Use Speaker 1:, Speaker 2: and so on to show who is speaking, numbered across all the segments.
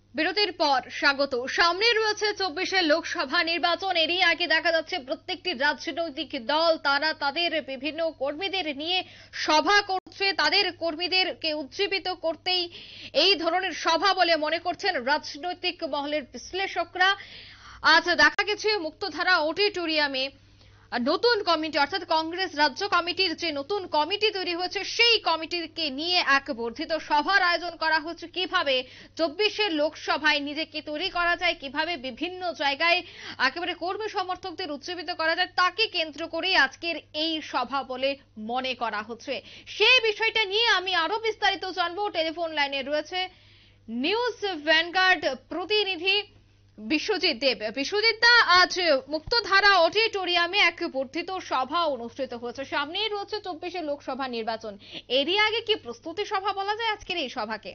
Speaker 1: বিরতির পর স্বাগত। সামনে রয়েছে 24-এর লোকসভা নির্বাচন। এরই আগে দেখা যাচ্ছে প্রত্যেকটি রাজনৈতিক দল তারা তাদের বিভিন্ন কর্মীদের নিয়ে সভা করছে, তাদের কর্মীদেরকে উজ্জীবিত করতেই এই ধরনের সভা বলে মনে করছেন রাজনৈতিক মহলের বিশ্লেষকরা। আজ দেখা গেছে মুক্তধারা অডিটোরিয়ামে নতুন কমিটি অর্থাৎ কংগ্রেস রাজ্য কমিটির যে নতুন কমিটি তৈরি হয়েছে সেই কমিটিকে নিয়ে এক বর্ধিত সভার আয়োজন করা হচ্ছে। কিভাবে 24-এর লোকসভায় নিজেকে তৈরি করা যায়, কিভাবে বিভিন্ন জায়গায় একেবারে কর্মী সমর্থকদের উজ্জীবিত করা যায়, তাকে কেন্দ্র করেই আজকের এই সভা বলে মনে করা হচ্ছে। সেই বিষয়টা নিয়ে আমি আরো বিস্তারিত জানবো। টেলিফোন লাইনে রয়েছে নিউজ ভ্যানগার্ড প্রতিনিধি বিশ্বজিৎ দেব। বিশ্বজিৎ দা, আজ মুক্তধারা অডিটোরিয়ামে এক বর্ধিত সভা অনুষ্ঠিত হয়েছে। সামনেই রয়েছে 24-এর লোকসভা নির্বাচন। এরই আগে কি প্রস্তুতি সভা বলা যায় আজকের এই সভাকে?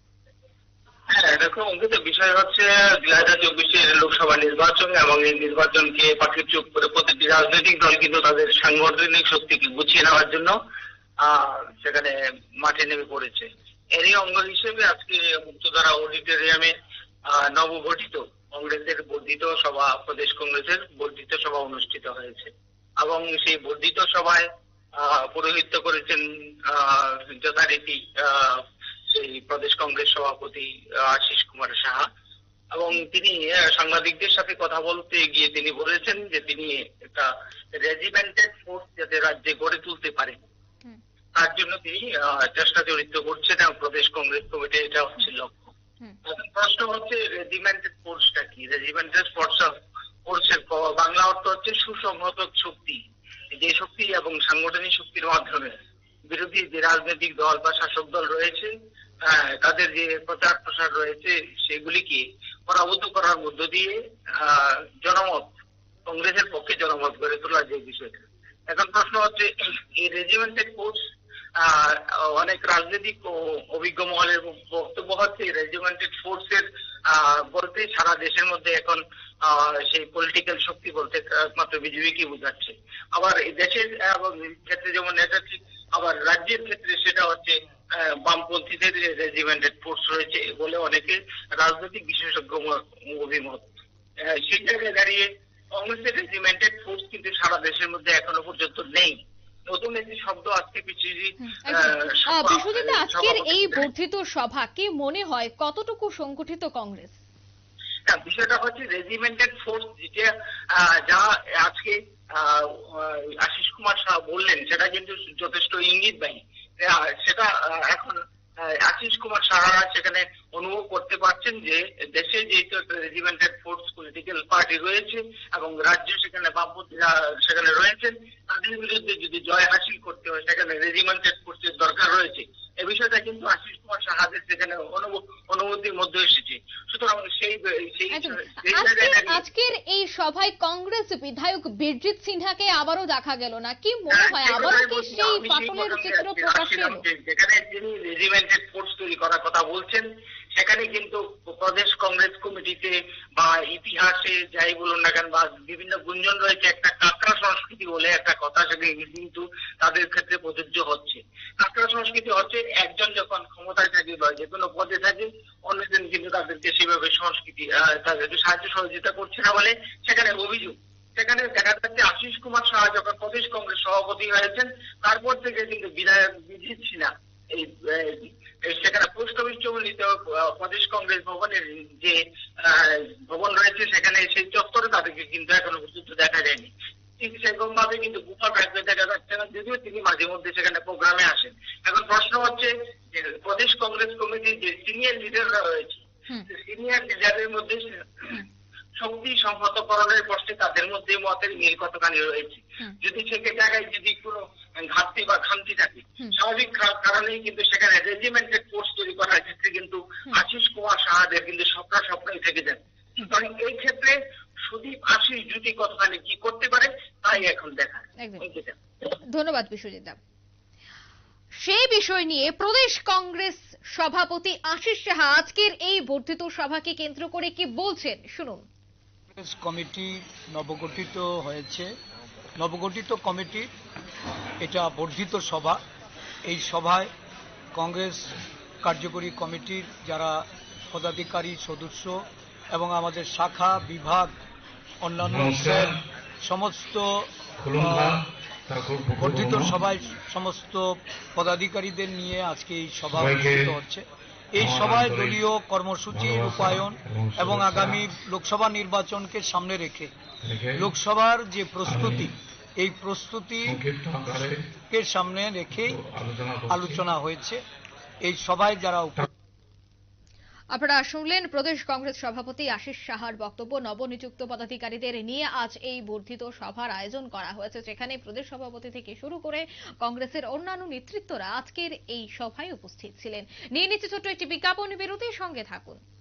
Speaker 2: হ্যাঁ দেখো অঙ্কিত, বিষয় হচ্ছে 2024-এর লোকসভা নির্বাচন এবং এই নির্বাচনকে পাখির চুপ করে প্রতিটি রাজনৈতিক দল কিন্তু তাদের সাংগঠনিক শক্তিকে গুছিয়ে নেওয়ার জন্য সেখানে মাঠে নেমে পড়েছে। এরই অঙ্গ হিসেবে আজকে মুক্তধারা অডিটোরিয়ামে নবগঠিত কংগ্রেসের বর্ধিত সভা, প্রদেশ কংগ্রেসের বর্ধিত সভা অনুষ্ঠিত হয়েছে এবং সেই বর্ধিত সভায় পৌরোহিত্য করেছেন যথারীতি সেই প্রদেশ কংগ্রেস সভাপতি আশিস কুমার সাহা। এবং তিনি সাংবাদিকদের সাথে কথা বলতে গিয়ে তিনি বলেছেন যে তিনি একটা রেজিমেন্টেড ফোর্স যাতে রাজ্যে গড়ে তুলতে পারে তার জন্য তিনি চেষ্টা জড়িত করছেন এবং প্রদেশ কংগ্রেস কমিটি এটা হচ্ছে লক্ষ্য। এখন প্রশ্ন হচ্ছে রেজিমেন্টেড ফোর্সটা কি? রেজিমেন্টেড ফোর্সের বাংলা অর্থ হচ্ছে সুসংহত শক্তি, যে শক্তি এবং সাংগঠনিক শক্তির মাধ্যমে বিরোধী যে রাজনৈতিক দল বা শাসক দল রয়েছে তাদের যে প্রচার প্রসার রয়েছে সেগুলিকে পরাভূত করার মধ্য দিয়ে জনমত, কংগ্রেসের পক্ষে জনমত গড়ে তোলার যে বিষয়টা। এখন প্রশ্ন হচ্ছে এই রেজিমেন্টেড ফোর্স অনেক রাজনৈতিক ও অভিজ্ঞ মহলের বক্তব্য হচ্ছে রেজিমেন্টেড ফোর্সের বলতে সারা দেশের মধ্যে এখন সেই পলিটিক্যাল শক্তি বলতে একমাত্র বিজেপিকে বোঝাচ্ছে। আবার এই দেশের ক্ষেত্রে যেমন এটা ঠিক, আবার রাজ্যের ক্ষেত্রে সেটা হচ্ছে বামপন্থীদের রেজিমেন্টেড ফোর্স রয়েছে বলে অনেকে রাজনৈতিক বিশেষজ্ঞ অভিমত। সেই জায়গায় দাঁড়িয়ে কংগ্রেসের রেজিমেন্টেড ফোর্স কিন্তু সারা দেশের মধ্যে এখনো পর্যন্ত নেই। নতুন একটি শব্দ আজকে
Speaker 1: বিশ্বজিৎ, আজকের এই বর্ধিত সভা কি মনে হয় কতটুকু সংগঠিত কংগ্রেস?
Speaker 2: বিষয়টা হচ্ছে রেজিমেন্টেড ফোর্স যা আজকে আশিস কুমার শাহ বললেন সেটা কিন্তু যথেষ্ট ইঙ্গিতবাহী। সেটা এখন আশিস কুমার সাহারা সেখানে অনুভব করতে পারছেন যে দেশে যেহেতু রেজিমেন্টেড ফোর্স পলিটিক্যাল পার্টি রয়েছে এবং রাজ্য সেখানে বামপন্থীরা সেখানে রয়েছেন, তাদের বিরুদ্ধে যদি জয় হাসিল করতে হয় সেখানে রেজিমেন্টেড ফোর্সের দরকার রয়েছে। এই বিষয়টা কিন্তু আশিস কুমার সাহাদের সেখানে অনুভূতির মধ্যে এসেছে। সুতরাং
Speaker 1: আজকের এই সভায় কংগ্রেস বিধায়ক বীরজিৎ সিনহাকে আবারও দেখা গেল না, কি মনে হয় আবারও কি সেই ফাটলের চিত্র প্রকাশ হলো?
Speaker 2: যেখানে তিনি রেজিমেন্টেড ফোর্স তৈরি করার কথা বলছেন সেখানে কিন্তু প্রদেশ কংগ্রেস কমিটিতে বা ইতিহাসে যাই বলুন না কেন বা বিভিন্ন গুঞ্জন রয়েছে, একটা কাঁকড়া সংস্কৃতি বলে একটা কথা সেখানে কিন্তু তাদের ক্ষেত্রে প্রযোজ্য হচ্ছে। কাঁকড়া সংস্কৃতি হচ্ছে একজন যখন ক্ষমতায় থাকে বা যে কোনো পদে থাকে অন্যজন কিন্তু তাদেরকে সেভাবে সংস্কৃতি তাদেরকে সাহায্য সহযোগিতা করছে না বলে সেখানে অভিযোগ। সেখানে দেখা যাচ্ছে আশিস কুমার সাহা যখন প্রদেশ কংগ্রেস সভাপতি হয়েছেন তারপর থেকে কিন্তু বিধায়ক বিজিত সিনহা এই সেখানে পোস্ট অফিস চৌমুহনীতে প্রদেশ কংগ্রেস ভবনের যে ভবন রয়েছে সেখানে সেই চত্বরে তাদেরকে কিন্তু এখনো পর্যন্ত দেখা যায়নি। ঠিক সেরকম ভাবে কিন্তু গুফা ব্যাগকে দেখা যাচ্ছে না, যদিও তিনি মাঝে মধ্যে সেখানে প্রোগ্রামে আসেন। এখন প্রশ্ন হচ্ছে যে প্রদেশ কংগ্রেস কমিটির যে সিনিয়র লিডাররা রয়েছে সিনিয়র লিডারের মধ্যে শক্তি সংহতকরণের প্রশ্নে তাদের মধ্যে মতের মিল কতখানি রয়েছে। যদি সেকে জায়গায় যদি কোনো ঘাটতি বা খামতি থাকে স্বাভাবিক কারণেই কিন্তু সেখানে রেজিমেন্টেড ফোর্স তৈরি করার ক্ষেত্রে কিন্তু আশিস কুমার সাহাদের কিন্তু স্বপ্নই থেকে যায়। সুতরাং এই ক্ষেত্রে সুদীপ আশিস জুটি কতখানি কি করতে পারে তাই এখন দেখা।
Speaker 1: ধন্যবাদ বিশ্বজিৎ দা। সেই বিষয় নিয়ে প্রদেশ কংগ্রেস সভাপতি আশিস সাহা আজকের এই বর্ধিত সভাকে কেন্দ্র করে কি বলছেন শুনুন।
Speaker 3: কমিটি নবগঠিত হয়েছে, নবগঠিত কমিটি এটা বর্ধিত সভা। এই সভায় কংগ্রেস কার্যকরী কমিটির যারা পদাধিকারী সদস্য এবং আমাদের শাখা বিভাগ অন্যান্য সেল সমস্ত বর্ধিত সভায় সমস্ত পদাধিকারীদের নিয়ে আজকে এই সভা অনুষ্ঠিত হচ্ছে। এই সভায় দলীয় কর্মসূচি রূপায়ণ এবং আগামী লোকসভা নির্বাচনকে সামনে রেখে লোকসভার যে প্রস্তুতি, এই প্রস্তুতিকে সামনে রেখে আলোচনা হয়েছে। এই সভায় যারা
Speaker 1: আপনারা শুনলেন প্রদেশ কংগ্রেস সভাপতি আশিস সাহার বক্তব্য। নবনিযুক্ত পদাধিকারীদের নিয়ে আজ এই বর্ধিত সভার আয়োজন করা হয়েছে, যেখানে প্রদেশ সভাপতি থেকে শুরু করে কংগ্রেসের অন্যান্য নেতৃত্বরা আজকের এই সভায় উপস্থিত ছিলেন। নিয়ে নিচ্ছে ছোট্ট একটি বিজ্ঞাপন বিরতির সঙ্গে থাকুন।